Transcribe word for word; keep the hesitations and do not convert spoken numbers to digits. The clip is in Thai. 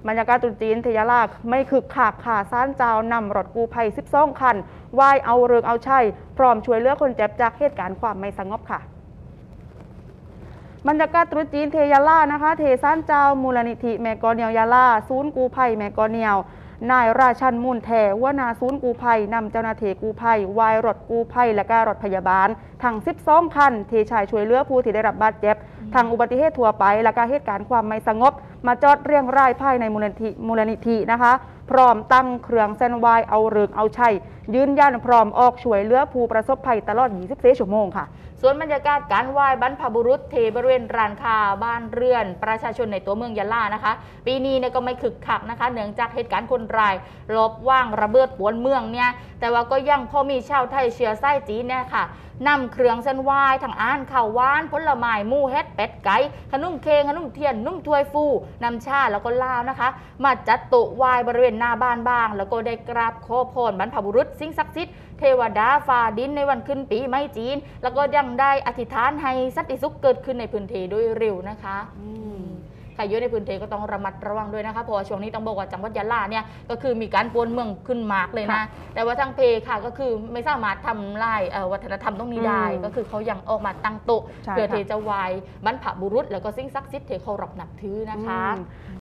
บรรยากาศตรุษจีนเทยาลาไม่คึกคักค่ะซ่านเจ้านำรถกู้ภัยสิบสองคันว่ายเอาเรืองเอาชัยพร้อมช่วยเหลือคนเจ็บจากเหตุการณ์ความไม่สงบค่ะบรรยากาศตรุษจีนเทยาลานะคะเทซ่านเจ้ามูลนิธิแมกอเนียวยาลาศูนย์กู้ภัยแมกอเนียวนายราชันมูลแทหัวหน้าศูนย์กู้ภัยนำเจ้าหน้าที่กู้ภัยวายรถกู้ภัยและก็รถพยาบาลทั้งสิบสองคันที่ชายช่วยเหลือผู้ที่ได้รับบาดเจ็บทางอุบัติเหตุทั่วไปและก็เหตุการณ์ความไม่สงบมาจอดเรียงรายภายในมูลนิธิมูลนิธินะคะพร้อมตั้งเครื่องเส้นไหว้เอาเริงเอาชัยยืนยันพร้อมออกช่วยเหลือผู้ประสบภัยตลอดยี่สิบสี่ชั่วโมงค่ะส่วนบรรยากาศการไหว้บรรพบุรุษเทบริเวณร้านค้าบ้านเรือนประชาชนในตัวเมืองยะลานะคะปีนี้เนี่ยก็ไม่คึกคักนะคะเนื่องจากเหตุการณ์คนร้ายลอบว่างระเบิดปวนเมืองเนี่ยแต่ว่าก็ยังพอมีชาวไทยเชื้อสายจีนเนี่ยค่ะนำเครื่องเส้นไหว้ทั้งอาหารข้าวหวานผลไม้หมูเฮ็ดเป็ดไก่ขนมเค้กขนมเทียนนุ่มถ้วยฟูน้ำชาแล้วก็ลาวนะคะมาจัดโต๊ะไหว้บริเวณหน้าบ้านบ้างแล้วก็ได้กราบขอพรบรรพบุรุษสิ่งศักดิ์สิทธิ์เทวดาฟ้าดินในวันขึ้นปีใหม่จีนแล้วก็ยังได้อธิษฐานให้สันติสุขเกิดขึ้นในพื้นที่โดยเร็วนะคะใครอยู่ในพื้นที่ก็ต้องระมัดระวังด้วยนะคะเพราะว่าช่วงนี้ต้องบอกว่าจังหวัดยะลาเนี่ยก็คือมีการปวนเมืองขึ้นมากเลยนะแต่ว่าทางเพค่ะก็คือไม่สามารถทำลายวัฒนธรรมตรงนี้ได้ก็คือเขายังออกมาตั้งโต๊ะเพื่อเทจะไหว้บรรพบุรุษแล้วก็สิ่งศักดิ์สิทธิ์เทเคารพนับถือนะคะ